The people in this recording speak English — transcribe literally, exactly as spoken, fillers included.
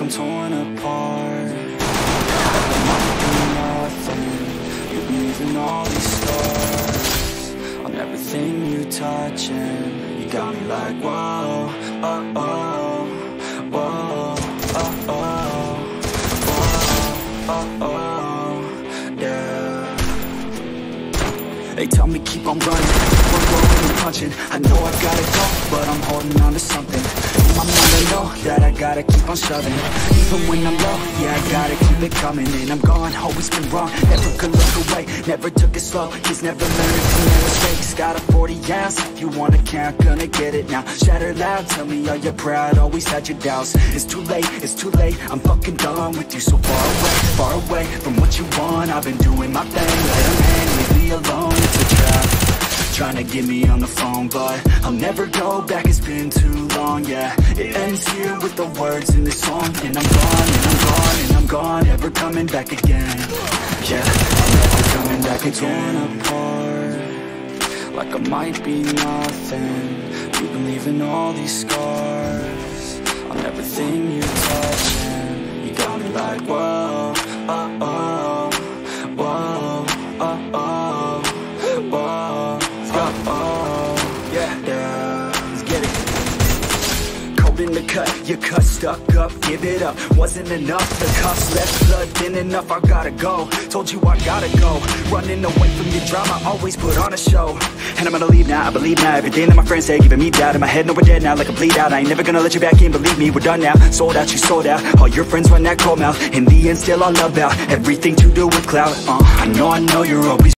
torn apart. There might be nothing. You believe in all these stars, on everything you touch, and you got me like whoa, oh, oh, whoa, oh, oh, whoa, oh, oh, yeah. They tell me keep on running, we're going and punching. I know I gotta go, but I'm holding on to something. In my mind I know that I gotta keep on shoving. Even when I'm low, yeah, I gotta keep it coming. And I'm gone, always been wrong, never could look away. Never took it slow, he's never learned from their mistakes. Got a forty ounce, if you wanna count, gonna get it now. Shatter loud, tell me are you proud, always had your doubts. It's too late, it's too late, I'm fucking done with you. So far away, far away from what you want. I've been doing my thing, let him hang, leave me alone. It's a trap, trying to get me on the phone, but I'll never go back, it's been too long, yeah. It ends here with the words in this song. And I'm gone, and I'm gone, and I'm gone, never coming back again. Yeah, I'm never coming back again. Torn apart, like I might be nothing. You believe in all these scars, on everything you touch, and you got me like whoa, oh, oh, whoa, oh, oh, whoa, oh, oh, yeah, yeah, let's get it. Cold in the cut, you cut, stuck up, give it up. Wasn't enough, the cuffs left blood thin enough, I gotta go. Told you I gotta go, running away from your drama, always put on a show. And I'm gonna leave now, I believe now, everything that my friends say, giving me doubt. In my head, no, we're dead now, like a bleed out. I ain't never gonna let you back in, believe me, we're done now. Sold out, you sold out, all your friends run that cold mouth. In the end, still all about everything to do with clout. uh, I know, I know you're always